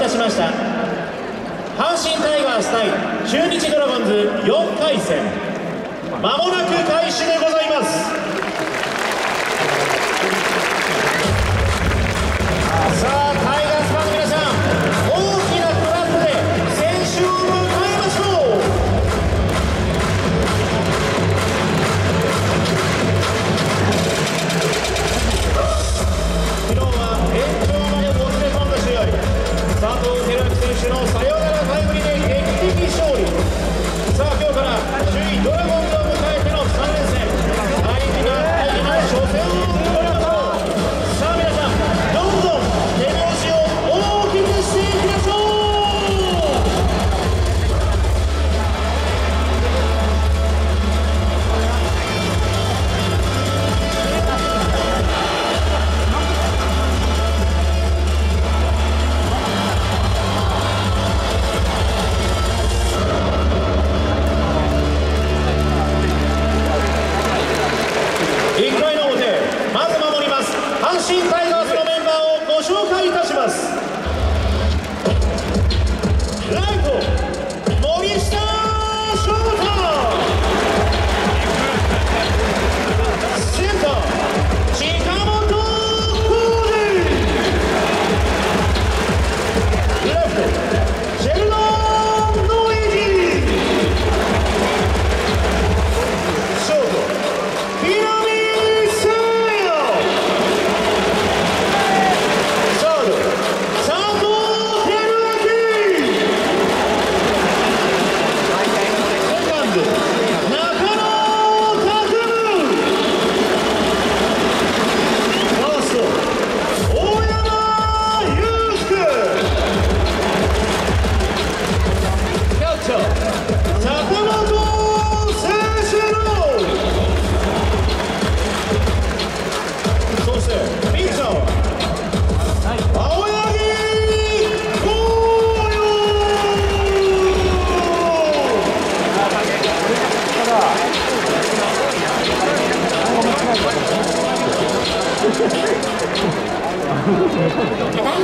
たしました阪神タイガース対中日ドラゴンズ4回戦、まもなく開始でございます。さあタイガースファンの皆さん、大きなクラップで選手を迎えましょう。昨日は延長までもつれ込んだ試合、佐藤輝明選手のサヨナラタイムリーで劇的勝利。さあ今日から首位ドラゴンズを迎えての3連戦、大事な初戦を迎えましょう。さあ皆さん、どんどん手拍子を大きくしていきましょう。1回の表、まず守ります阪神タイガース。